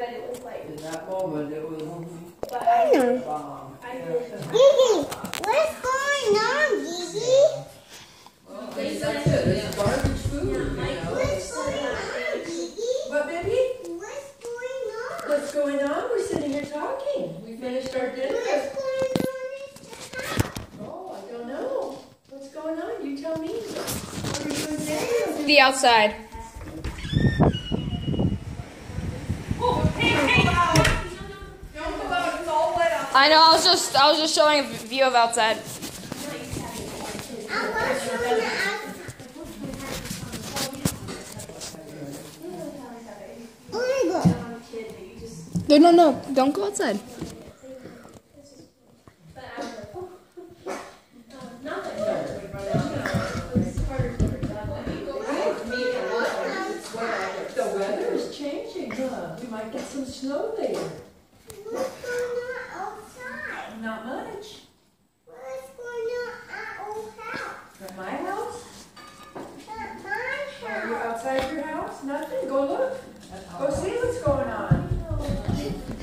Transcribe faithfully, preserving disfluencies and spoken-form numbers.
but it was like. In that moment, it was. But I, Bomb. I really. Gigi, what's going on, Gigi? Well, that's it. It's garbage food. Yeah, You my know? What's going on, Gigi? What, baby? What's going on? What's going on? We're sitting here talking. We finished our dinner. What's going on in the house? Oh, I don't know. What's going on? You tell me. What are you doing there? The outside. Oh, hey, hey! Don't go out. It's all wet out. I know. I was just I was just showing a view of outside. I was showing the outside. Oh my God. No, no, no. Don't go outside. The weather is changing, huh? We might get some snow later. What's going on outside? Not much. What's going on at old house? At my house? At my Are you house. outside your house? Nothing. Go look. Go see what's going on.